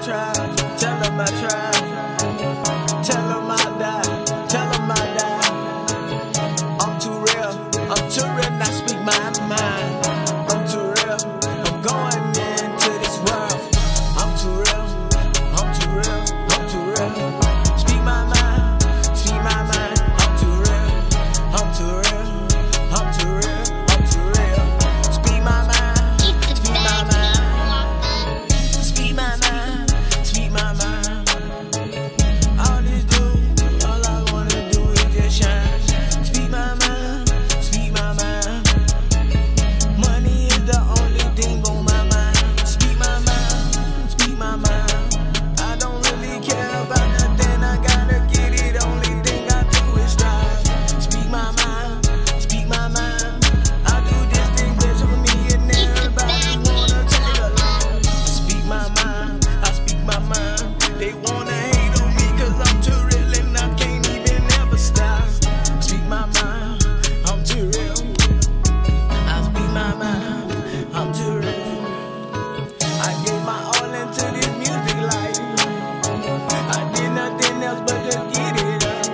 tribe, tell them I tried. Tell them I die, tell them I die. I'm too real, now speak my mind. I'm too real, I'm going into this world. I'm too real, I'm too real, I'm too real. Speak my mind, speak my mind. I'm too real, I'm too real, I'm too real, I'm too real. Speak my mind, speak my mind. Speak my mind, speak my mind. All this do, all I wanna do is just shine. Speak my mind, speak my mind. Money is the only thing on my mind. Speak my mind, speak my mind. I don't really care about nothing, I gotta get it. Only thing I do is strive. Speak my mind, speak my mind. I do this thing just for me and everybody wanna take along. Speak my mind, I speak my mind. They wanna hate on me cause I'm too real and I can't even ever stop. Speak my mind, I'm too real. I speak my mind, I'm too real. I gave my all into this music life. I did nothing else but just get it up.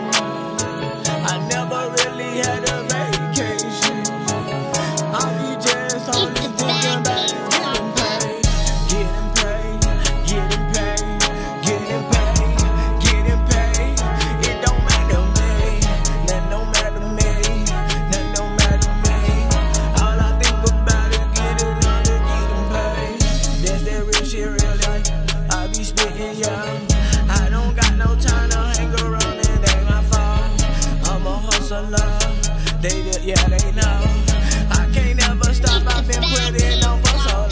I never really had a vacation. I be just only thinking about is getting paid. Getting paid, getting paid, getting paid, getting paid. It don't matter me, that don't matter me, that don't matter me. All I think about is getting on to getting paid. That's that real shit, real life. I be spitting young. I don't got no time to hang around, it ain't my fault. I'm a hustler. They know. I can't ever stop, I've been putting on for so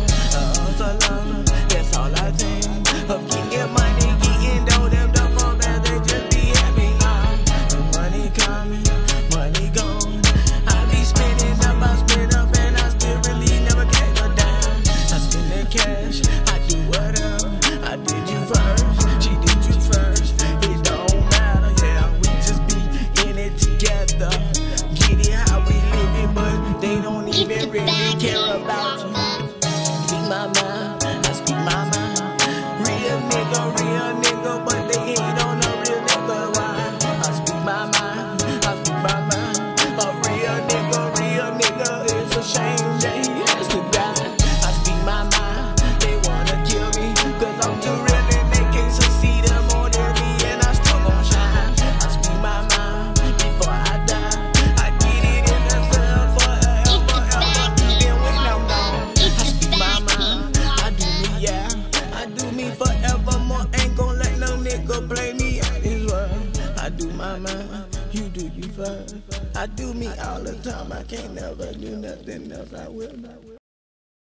long. That's all I think of, getting money, getting dough. Them dumb for bad, they just be happy now. The money coming, money gone. I be spending up, I spend up, and I still really never gave a dime. I spend the cash, I do whatever. I did you first, she did you first. It don't matter, yeah, we just be in it together. Get it how we live it, but they don't even really care about you. Speak my mind, I speak my mind. Real nigga, but they hate on a real nigga. Why? I speak my mind, I speak my mind. A real nigga, it's a shame that he has to die. I speak my mind, they wanna kill me, cause I'm too real and they can't succeed more than me, and I still gon' shine. I speak my mind before I die. I get it in the sun forever, even when I'm gone. I speak my mind, I do me, yeah, I do me forevermore. Ain't gon' let no nigga play me out this world. I do my mind, you do you first. I do me all the time, I can't never do nothing else, I will not.